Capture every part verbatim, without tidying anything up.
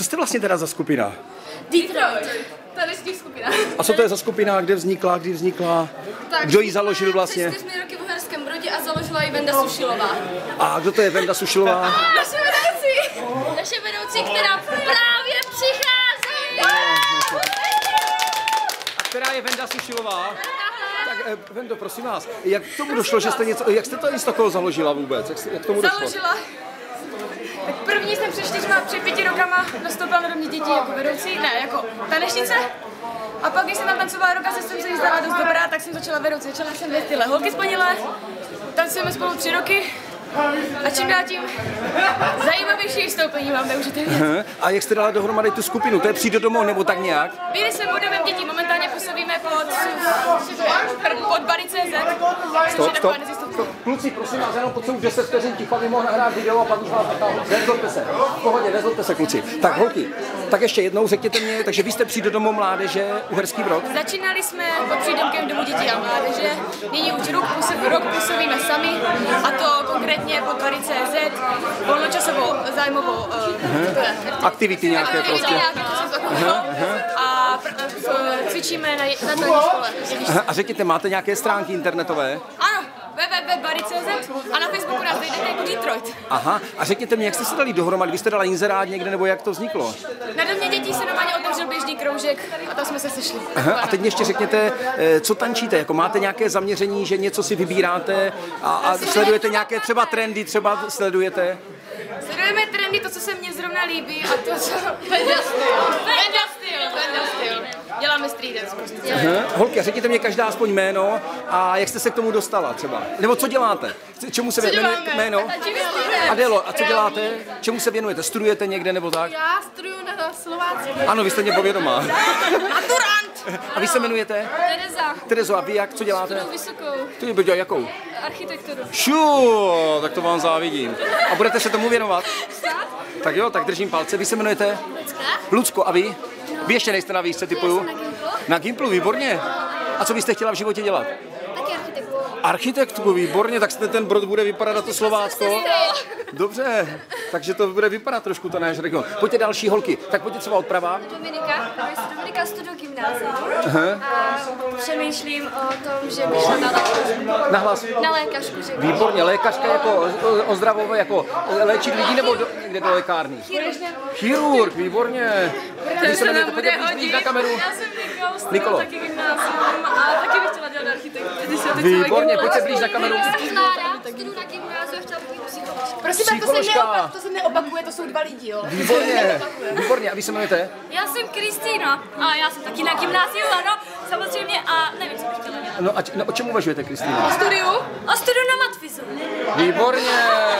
co jste vlastně teda za skupina? Detroit. Taneční skupina. A co to je za skupina, kde vznikla, kdy vznikla? Tak, kdo ji založil vlastně? Před čtyřmi roky v Uherském Brodě a založila ji Venda Sušilová. A kdo to je Venda Sušilová? Naše vedoucí. Naše vedoucí, která právě přichází. A která je Venda Sušilová? Tak Vendo, prosím vás, jak k tomu došlo, že jste něco, jak jste to z takového založila vůbec? Jak, jak k tomu došlo? Založila. Tak první jsem před čtyřma, před pěti rokama nastoupila do mě dětí jako vedoucí, ne, jako tanečnice. A pak, když jsem tam tancovala roka, jsem se jí zdala dost dobrá, tak jsem začala vedoucí. Začala jsem vědět tyhle holky splnilé, tancujeme spolu tři roky. A čím dál tím zajímavější vystoupení mám, nemůžete vědět. A jak jste dala dohromady tu skupinu? To je Přijde domů nebo tak nějak? Byli jsme bodovým dětí, momentálně působíme pod, pod Bary tečka cé zet. Stop, stop. stop. Kluci, prosím vás, jenom potřebuji deset vteřin ticha, aby mohl nahrát video a pak už vás natáhnu. Nezlobte se. V pohodě, nezlobte se, kluci. Tak holky, tak ještě jednou řekněte mě, takže vy jste Přijde domů mládeže Uherský Brod? Začínali jsme pod přídomkem Domu dětí a mládeže, nyní už rok, působ, rok působíme sami, a to konkrétně pod Bary tečka cé zet, volnočasovou zájmovou uh, aktivity nějaké prostě. Nějaké, aha, aha. A pr- cvičíme na, na tanní škole. Aha, a řekněte, máte nějaké stránky internetové? Ano, w w w tečka bary tečka cé zet a na Facebooku nás najdete jako Detroit. Aha, a řekněte mi, jak jste se dali dohromady? Vy jste dala inzerát někde, nebo jak to vzniklo? Na Domě dětí se normálně otevřel běžný kroužek a tam jsme se sešli. Aha, a teď mě ještě řekněte, co tančíte? Jako máte nějaké zaměření, že něco si vybíráte a, a sledujete nějaké třeba trendy, třeba sledujete? Sledujeme trendy, to, co se mně zrovna líbí a to, co... Venda styl. Venda styl. Venda styl. Děláme street dance prostě. Aha. Holky, řekněte mě každá aspoň jméno a jak jste se k tomu dostala třeba? Nebo co děláte? Čemu se věnujete jméno? Adélo, a co děláte? Čemu se věnujete? Studujete někde nebo tak? Já studuju na Slovácku. Ano, vy jste mě povědomá. Maturant. A vy se jmenujete? Tereza. Terezo, a vy jak? Co děláte? Studuju vysokou. Ty by dělal jakou? Architekturu. Šu, tak to vám závidím. A budete se tomu věnovat? Tak jo, tak držím palce. Vy se jmenujete? Lucka. Lucko, a vy? Vy ještě nejste na výšce, typuju? Na Gimplu. Na Gimplu, výborně. A co byste chtěla v životě dělat? Taky architekturu. Architektku, výborně, tak ten Brod bude vypadat na to Slovácko. Dobře, takže to bude vypadat trošku to náš region. Pojďte další holky, tak pojďte třeba odprava. Dominika, Dominika studuju gymnázium a přemýšlím o tom, že bych šla na lékařku. Na hlas. Na lékařku, že bych. Výborně, lékařka jako ozdravové, jako léčit lidi nebo do, kde do lékárny? Chirurg. Chirurg, výborně. Vy se jmenujete, pojďte bude blíž na kameru. Já jsem Nikol, studuju Nikolo. taky gymnázium a taky bych chtěla dělat architekturu. Výborně, pojďte blíž na kameru. Klára, studuju na gymnáziu a chtěla bych být psycholožka. Prosím, to se, Psycholožka. neopak, to se neopakuje, to jsou dva lidi, jo? Výborně, výborně. A vy se jmenujete? Já jsem Kristýna a já jsem taky na gymnáziu, ano, samozřejmě, a nevím, co bych chtěla dělat. No a č- no, o čem uvažujete, Kristýna? Studiu? A studiu na matfizu. Výborně.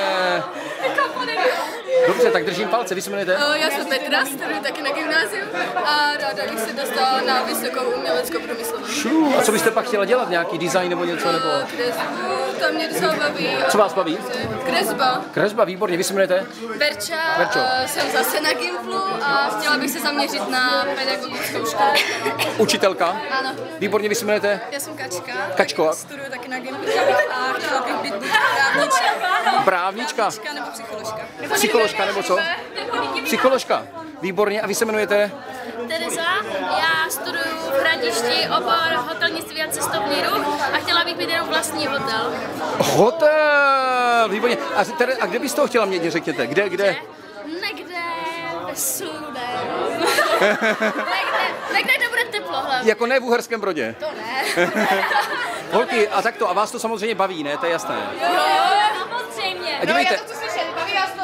Dobře, tak držím palce. Vy se jmenujete? Já jsem Petra, studuju taky na gymnáziu a ráda bych se dostala na vysokou uměleckou průmyslovou. Šu, a co byste pak chtěla dělat? Nějaký design nebo něco? Nebo... Kresbu, to mě docela baví. Co vás baví? Kresba. Kresba, výborně. Vy se jmenujete? Verča, Verčo. Uh, jsem zase na Gimplu a chtěla bych se zaměřit na pedagogickou školu. Učitelka? Ano. Výborně, vy se jmenujete? Já jsem Kačka. Kačko. Studuju taky na Gimplu a chtěla bych být buď právnička. Právnička. Nebo psycholožka. Psycholožka nebo co? Psycholožka. Výborně. A vy se jmenujete? Tereza, já studuju v Hradišti obor hotelnictví a cestovní ruch a chtěla bych mít jenom vlastní hotel. Hotel! Výborně. A, tady, a kde byste ho chtěla mít, řekněte? Kde, kde? Někde ve sudem. Někde, někde, kde bude teplo hlavně. Jako ne v Uherském Brodě? To ne. Holky, a tak to, a vás to samozřejmě baví, ne? To je jasné. Jo, samozřejmě. A dívejte, Co slyšeli, baví vás to?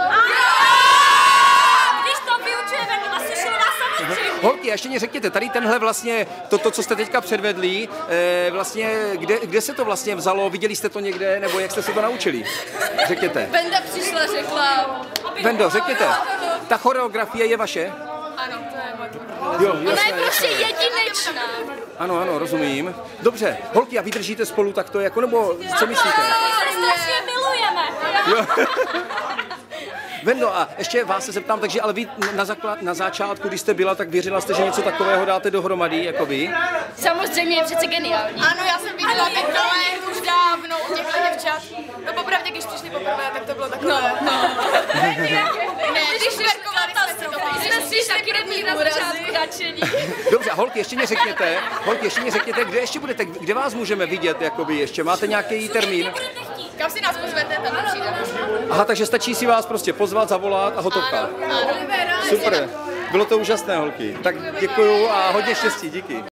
Když to vyučuje Vendela Sušilová, samozřejmě. holky, ještě mě řekněte, tady tenhle vlastně, to, to co jste teďka předvedli, eh, vlastně, kde, kde se to vlastně vzalo, viděli jste to někde, nebo jak jste se to naučili? Řekněte. Venda přišla, řekla. Vendo, řekněte, ta choreografie je vaše? Ano, to je moje. Jo, Ona jasné, je prostě jasné. jedinečná. Ano, ano, rozumím. Dobře, holky, a vydržíte spolu takto, jako, nebo co myslíte? My se strašně milujeme. Jo. Vendo, a ještě vás se zeptám, takže ale vy na, zaklad, na začátku, když jste byla, tak věřila jste, že něco takového dáte dohromady, jako vy? Samozřejmě je přece geniální. Ano, já jsem viděla ten projekt už dávno u těchto děvčat. No popravdě, když přišli poprvé, tak to bylo takové. No, no. Ne, když verkovali jsme si to. My jsme si taky nebyli na začátku nadšení. Dobře, a holky, ještě mě řekněte, holky, ještě mě řekněte, kde ještě budete, kde vás můžeme vidět, jakoby ještě, máte nějaký termín? Kam si nás pozvete, tam přijde. Aha, takže stačí si vás prostě pozvat, zavolat a hotovka. Super, bylo to úžasné, holky. Tak děkuju a hodně štěstí, díky.